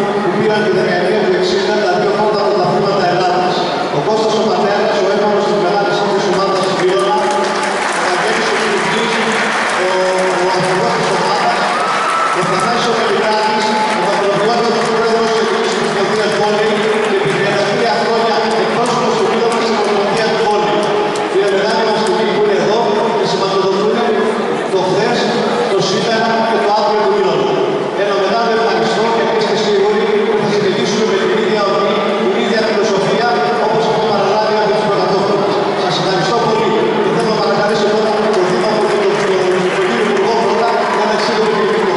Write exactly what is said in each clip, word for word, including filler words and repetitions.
που πήραν τη δεκαετία του εξήντα τα δύο πρώτα πρωταθλήματα Ελλάδας. Ο Κώστας ο πατέρας, ο έμορφος της μεγάλης όρθιας ομάδας της Βίωνα, ο Βαγγέλης ο Κουλουφτής, ο, ο αρχηγός της ομάδας, ο Θανάσης ο Πελικάτης, ο πατροφυλάκος πρόεδρος της Εθνικής Ομοσπονδίας Βόλεϊ και επί τριάντα τρία χρόνια εκπρόσωπος του Βίωνα της Ομοσπονδίας του Βόλεϊ. Κύριε μεγάλη μας τιμή που είναι εδώ και σηματοδοτούν το χθες, το σήμερα και το αύριο του Βίωνα. Ένα μεγάλο ευχαριστώ και είστε σίγουροι ότι θα συνεχίσουμε με την ίδια οδή, την ίδια φιλοσοφία όπως έχουμε παραλάβει από τους πρωταθλητές. Σας ευχαριστώ πολύ και θέλω να παρακαλέσω τώρα τον Δήμαρχο και τον κύριο Υπουργό πρώτα για να εξήγω την κοινωνία.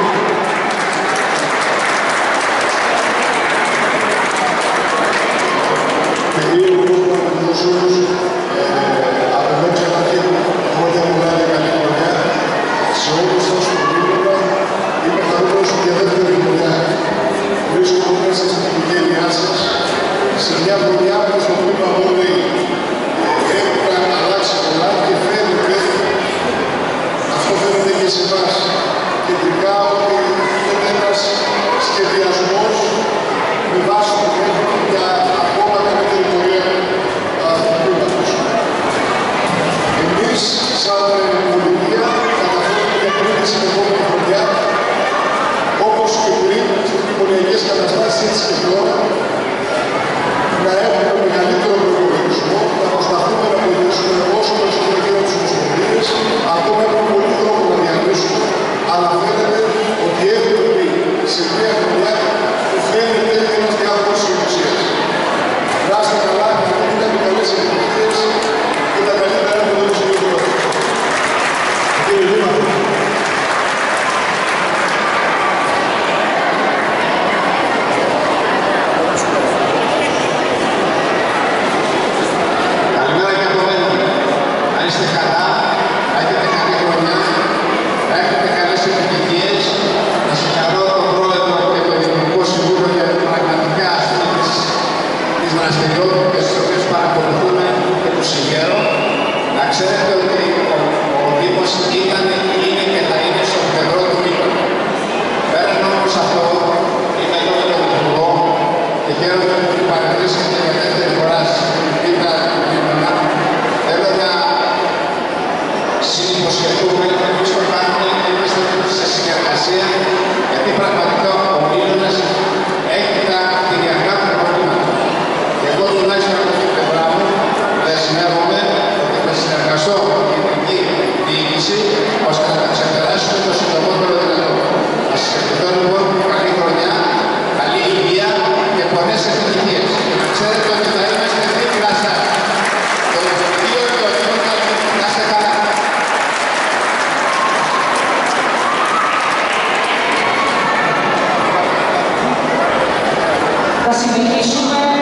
Κυρίω Υπουργό Παναγιώτης, από εδώ και αρχή χρόνια μεγάλη καλή χρονιά σε όλους σας στο Βίωνα. Είμαι χαρούμενος για δεύτερη χρονιά. Βρίσκομαι μέσα στην οικογένειά σας, σε μια χρονιά που στο τμήμα Βόλεϊ έχουν αλλάξει πολλά και φαίνεται, αυτό φαίνεται και σε εμάς, κεντρικά ότι είναι ένας σχεδιασμός με βάση το μέτρο για ακόμα καλύτερη πορεία του τμήματος. Εμείς, σαν πολιτεία, καταφέρουμε για πριν τη συνεχόμενη χρονιά, όπως και πριν στις κοινωνικές καταστάσεις έτσι και τώρα, να έχουμε μεγαλύτερο προπολογισμό, να προσπαθούμε να βοηθήσουμε όσο περισσότερο γύρω από τις ομοσπονδίες, ακόμα έχουμε πολύ δρόμο να διαλύσουμε, αλλά φαίνεται ότι έχουμε μπει σε μια χρονιά που φαίνεται ένας διάδρομος συνεργασίας. Να είστε καλά, να μην καλές επιτυχίες και τα καλύτερα από το Συμβούλιο. Κύριε Δήμαρχε. Καλημέρα και από μένα. Να είστε καλά, να έχετε καλή χρονιά, να έχετε καλές επιτυχίες. Να συγχαρώ τον Πρόεδρο και τον Υπουργό Συμβούλιο για την πραγματικά αυτή της, της δραστηριότητες τις οποίες παρακολουθούμε και τους συγχαίρω. Να ξέρετε ότι ο, ο Δήμος ήταν, είναι και θα είναι στο πλευρό του Δήμου. Πέραν όμως αυτό, είμαι εδώ με τον Υπουργό και χαίρομαι που την παρατηρήσατε για δεύτερη φορά στην Β' του Δήμου. Θέλω να συνυποσχεθούμε ότι εμείς το κάνουμε και είμαστε σε συνεργασία, γιατί πραγματικά ο Βίωνας έχει τα κτηριακά προβλήματα. Και εγώ τουλάχιστον από την πλευρά μου δεσμεύομαι ότι θα συνεργαστώ με την κεντρική διοίκηση ώστε να τα ξεπεράσουμε το συντομότερο δυνατό. Να σας ευχηθώ λοιπόν καλή χρονιά, καλή υγεία και πολλές επιτυχίες. Και να ξέρετε ότι θα είμαστε δίπλα σας. Το Υπουργείο και ο Δήμος να είστε καλά. Θα συνεχίσουμε